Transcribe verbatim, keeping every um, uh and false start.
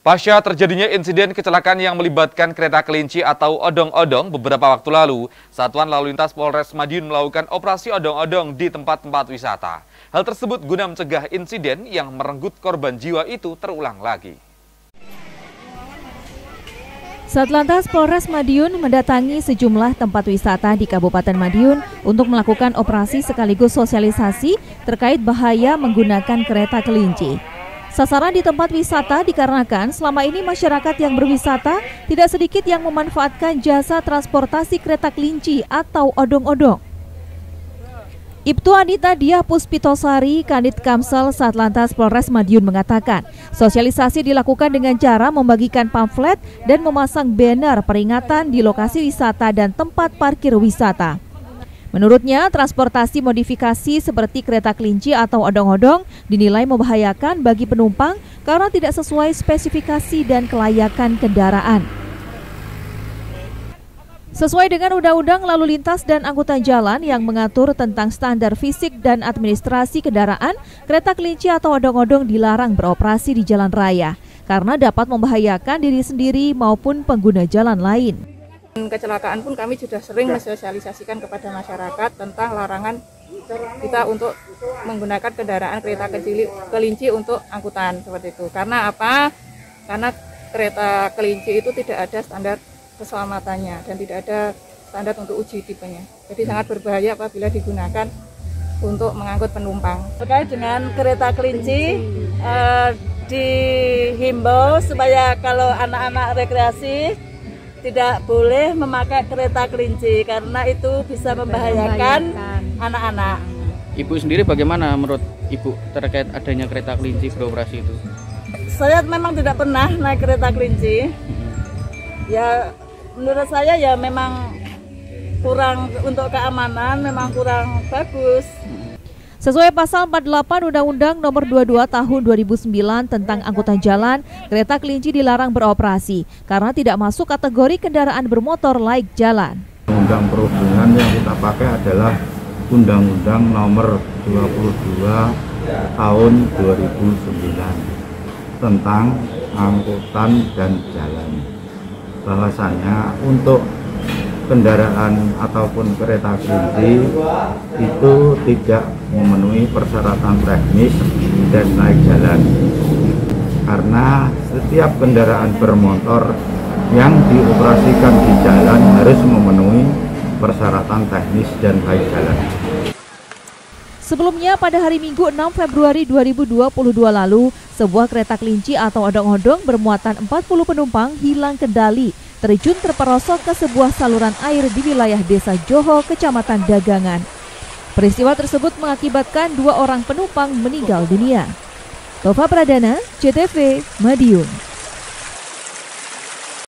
Pasca terjadinya insiden kecelakaan yang melibatkan kereta kelinci atau odong-odong beberapa waktu lalu, Satuan Lalu Lintas Polres Madiun melakukan operasi odong-odong di tempat-tempat wisata. Hal tersebut guna mencegah insiden yang merenggut korban jiwa itu terulang lagi. Satlantas Polres Madiun mendatangi sejumlah tempat wisata di Kabupaten Madiun untuk melakukan operasi sekaligus sosialisasi terkait bahaya menggunakan kereta kelinci. Sasaran di tempat wisata dikarenakan selama ini masyarakat yang berwisata tidak sedikit yang memanfaatkan jasa transportasi kereta kelinci atau odong-odong. Ibtu Anita Diah Puspitosari, Kanit Kamsel Satlantas Polres Madiun mengatakan, sosialisasi dilakukan dengan cara membagikan pamflet dan memasang banner peringatan di lokasi wisata dan tempat parkir wisata. Menurutnya, transportasi modifikasi seperti kereta kelinci atau odong-odong dinilai membahayakan bagi penumpang karena tidak sesuai spesifikasi dan kelayakan kendaraan. Sesuai dengan Undang-Undang Lalu Lintas dan Angkutan Jalan yang mengatur tentang standar fisik dan administrasi kendaraan, kereta kelinci atau odong-odong dilarang beroperasi di jalan raya karena dapat membahayakan diri sendiri maupun pengguna jalan lain. Kecelakaan pun kami sudah sering mensosialisasikan kepada masyarakat tentang larangan kita untuk menggunakan kendaraan kereta kelinci untuk angkutan seperti itu. Karena apa? Karena kereta kelinci itu tidak ada standar keselamatannya dan tidak ada standar untuk uji tipenya. Jadi sangat berbahaya apabila digunakan untuk mengangkut penumpang. Terkait dengan kereta kelinci, eh, dihimbau supaya kalau anak-anak rekreasi tidak boleh memakai kereta kelinci karena itu bisa membahayakan anak-anak. Ibu sendiri bagaimana menurut Ibu terkait adanya kereta kelinci beroperasi itu? Saya memang tidak pernah naik kereta kelinci. Ya menurut saya ya memang kurang untuk keamanan, memang kurang bagus. Sesuai pasal empat puluh delapan Undang-Undang Nomor dua puluh dua Tahun dua ribu sembilan tentang angkutan jalan, kereta kelinci dilarang beroperasi karena tidak masuk kategori kendaraan bermotor laik jalan. Undang perhubungan yang kita pakai adalah Undang-Undang Nomor dua puluh dua Tahun dua ribu sembilan tentang angkutan dan jalan. Bahwasanya untuk kendaraan ataupun kereta kelinci itu tidak memenuhi persyaratan teknis dan naik jalan karena setiap kendaraan bermotor yang dioperasikan di jalan harus memenuhi persyaratan teknis dan naik jalan. Sebelumnya pada hari Minggu enam Februari dua ribu dua puluh dua lalu, sebuah kereta kelinci atau odong-odong bermuatan empat puluh penumpang hilang kendali, terjun terperosok ke sebuah saluran air di wilayah Desa Joho, Kecamatan Dagangan. Peristiwa tersebut mengakibatkan dua orang penumpang meninggal dunia. Tova Pradana, C T V, Madiun.